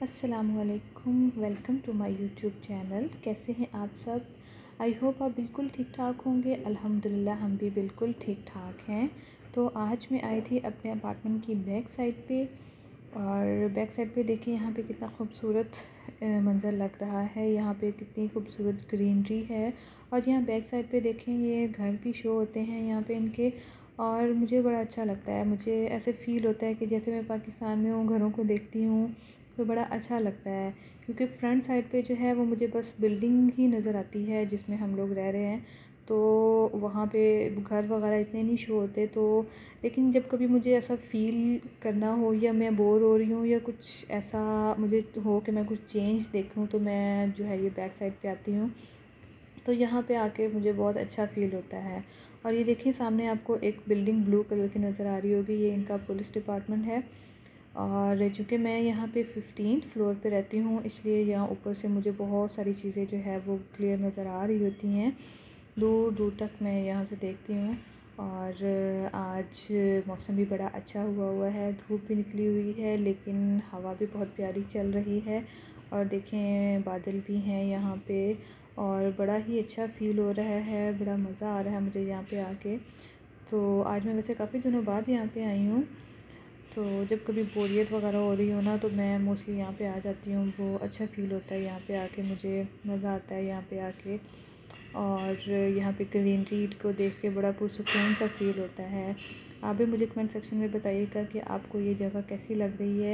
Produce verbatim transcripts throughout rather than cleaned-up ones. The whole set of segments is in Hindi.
अस्सलामुअलैकुम, welcome to my YouTube channel. कैसे हैं आप सब? आई होप आप बिल्कुल ठीक ठाक होंगे। अल्हम्दुलिल्लाह हम भी बिल्कुल ठीक ठाक हैं। तो आज मैं आई थी अपने अपार्टमेंट की बैक साइड पे, और बैक साइड पे देखिए यहाँ पे कितना खूबसूरत मंज़र लग रहा है। यहाँ पे कितनी खूबसूरत ग्रीनरी है। और यहाँ बैक साइड पे देखें ये घर भी शो होते हैं यहाँ पे इनके, और मुझे बड़ा अच्छा लगता है। मुझे ऐसे फ़ील होता है कि जैसे मैं पाकिस्तान में हूँ, घरों को देखती हूँ तो बड़ा अच्छा लगता है। क्योंकि फ्रंट साइड पे जो है वो मुझे बस बिल्डिंग ही नज़र आती है जिसमें हम लोग रह रहे हैं, तो वहाँ पे घर वगैरह इतने नहीं शो होते। तो लेकिन जब कभी मुझे ऐसा फ़ील करना हो, या मैं बोर हो रही हूँ, या कुछ ऐसा मुझे हो कि मैं कुछ चेंज देखूँ, तो मैं जो है ये बैक साइड पे आती हूँ। तो यहाँ पे आके मुझे बहुत अच्छा फ़ील होता है। और ये देखिए सामने आपको एक बिल्डिंग ब्लू कलर की नज़र आ रही होगी, ये इनका पुलिस डिपार्टमेंट है। और चूँकि मैं यहाँ पे फिफ्टीन्थ फ्लोर पे रहती हूँ, इसलिए यहाँ ऊपर से मुझे बहुत सारी चीज़ें जो है वो क्लियर नज़र आ रही होती हैं, दूर दूर तक मैं यहाँ से देखती हूँ। और आज मौसम भी बड़ा अच्छा हुआ हुआ है, धूप भी निकली हुई है, लेकिन हवा भी बहुत प्यारी चल रही है। और देखें बादल भी हैं यहाँ पे, और बड़ा ही अच्छा फ़ील हो रहा है, बड़ा मज़ा आ रहा है मुझे यहाँ पे आके। तो आज मैं वैसे काफ़ी दिनों बाद यहाँ पे आई हूँ, तो जब कभी बोरियत वगैरह हो रही हो ना, तो मैं मोस्टली यहाँ पे आ जाती हूँ। वो अच्छा फ़ील होता है यहाँ पे आके, मुझे मज़ा आता है यहाँ पे आके। और यहाँ पे ग्रीनरी को देख के बड़ा पुरसुकून सा फ़ील होता है। आप भी मुझे कमेंट सेक्शन में बताइएगा कि आपको ये जगह कैसी लग रही है।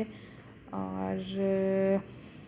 और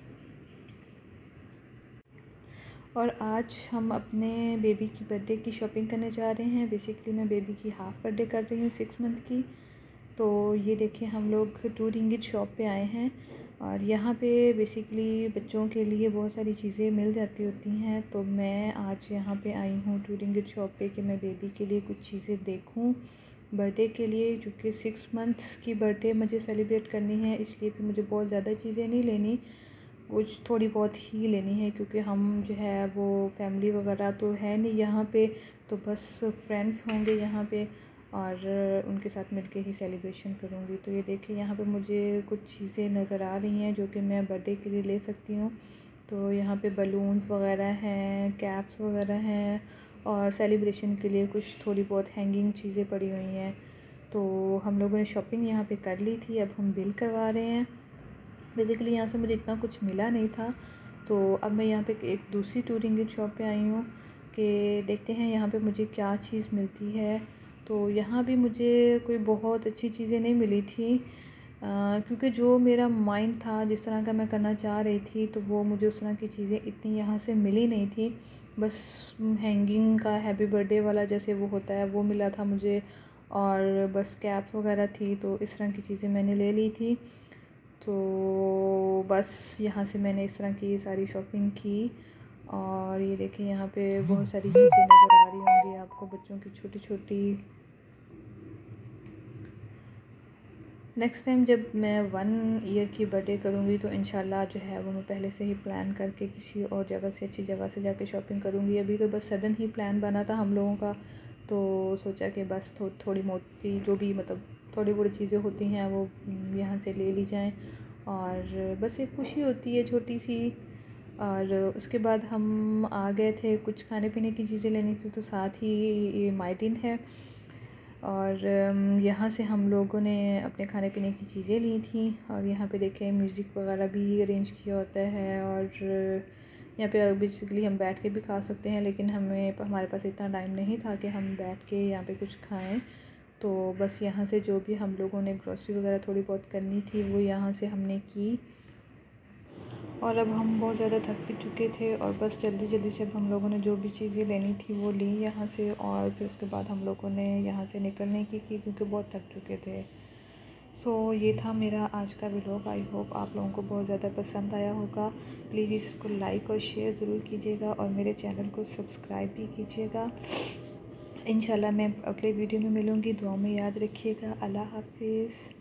और आज हम अपने बेबी की बर्थडे की शॉपिंग करने जा रहे हैं। बेसिकली मैं बेबी की हाफ़ बर्थडे कर रही हूँ, सिक्स मंथ की। तो ये देखिए हम लोग टू रिंगिट शॉप पे आए हैं, और यहाँ पे बेसिकली बच्चों के लिए बहुत सारी चीज़ें मिल जाती होती हैं। तो मैं आज यहाँ पे आई हूँ टू रिंगिट शॉप पे कि मैं बेबी के लिए कुछ चीज़ें देखूँ बर्थडे के लिए, क्योंकि सिक्स मंथ्स की बर्थडे मुझे सेलिब्रेट करनी है। इसलिए फिर मुझे बहुत ज़्यादा चीज़ें नहीं लेनी, कुछ थोड़ी बहुत ही लेनी है, क्योंकि हम जो है वो फैमिली वगैरह तो है नहीं यहाँ पे, तो बस फ्रेंड्स होंगे यहाँ पे, और उनके साथ मिलके ही सेलिब्रेशन करूँगी। तो ये देखिए यहाँ पे मुझे कुछ चीज़ें नज़र आ रही हैं जो कि मैं बर्थडे के लिए ले सकती हूँ। तो यहाँ पे बलून्स वगैरह हैं, कैप्स वगैरह हैं, और सेलिब्रेशन के लिए कुछ थोड़ी बहुत हैंगिंग चीज़ें पड़ी हुई हैं। तो हम लोगों ने शॉपिंग यहाँ पे कर ली थी, अब हम बिल करवा रहे हैं। बेसिकली यहाँ से मुझे इतना कुछ मिला नहीं था, तो अब मैं यहाँ पे एक दूसरी टू रिंगिट शॉप पे आई हूँ कि देखते हैं यहाँ पे मुझे क्या चीज़ मिलती है। तो यहाँ भी मुझे कोई बहुत अच्छी चीज़ें नहीं मिली थी, क्योंकि जो मेरा माइंड था, जिस तरह का मैं करना चाह रही थी, तो वो मुझे उस तरह की चीज़ें इतनी यहाँ से मिली नहीं थी। बस हैंगिंग का हैप्पी बर्थडे वाला जैसे वो होता है वो मिला था मुझे, और बस कैप्स वगैरह थी, तो इस तरह की चीज़ें मैंने ले ली थी। तो बस यहाँ से मैंने इस तरह की सारी शॉपिंग की। और ये देखिए यहाँ पे बहुत सारी चीज़ें नज़र आ रही होंगी आपको, बच्चों की छोटी छोटी। नेक्स्ट टाइम जब मैं वन ईयर की बर्थडे करूँगी तो इंशाल्लाह जो है वो मैं पहले से ही प्लान करके किसी और जगह से, अच्छी जगह से जाके शॉपिंग करूँगी। अभी तो बस सडन ही प्लान बना था हम लोगों का, तो सोचा कि बस थो, थोड़ी मोटी जो भी मतलब थोड़ी बड़ी चीज़ें होती हैं वो यहाँ से ले ली जाएँ, और बस एक खुशी होती है छोटी सी। और उसके बाद हम आ गए थे, कुछ खाने पीने की चीज़ें लेनी थी, तो साथ ही ये माइडिन है, और यहाँ से हम लोगों ने अपने खाने पीने की चीज़ें ली थी। और यहाँ पे देखें म्यूज़िक वगैरह भी अरेंज किया होता है, और यहाँ पे बेसिकली हम बैठ के भी खा सकते हैं, लेकिन हमें हमारे पास इतना टाइम नहीं था कि हम बैठ के यहाँ पे कुछ खाएं। तो बस यहाँ से जो भी हम लोगों ने ग्रॉसरी वगैरह थोड़ी बहुत करनी थी वो यहाँ से हमने की। और अब हम बहुत ज़्यादा थक भी चुके थे, और बस जल्दी जल्दी से अब हम लोगों ने जो भी चीज़ें लेनी थी वो ली यहाँ से, और फिर उसके बाद हम लोगों ने यहाँ से निकलने की की क्योंकि बहुत थक चुके थे। सो so, ये था मेरा आज का व्लॉग। आई होप आप लोगों को बहुत ज़्यादा पसंद आया होगा। प्लीज़ इसको लाइक और शेयर ज़रूर कीजिएगा, और मेरे चैनल को सब्सक्राइब भी कीजिएगा। इंशाल्लाह मैं अगले वीडियो में मिलूँगी। दुआ में याद रखिएगा। अल्लाह हाफिज़।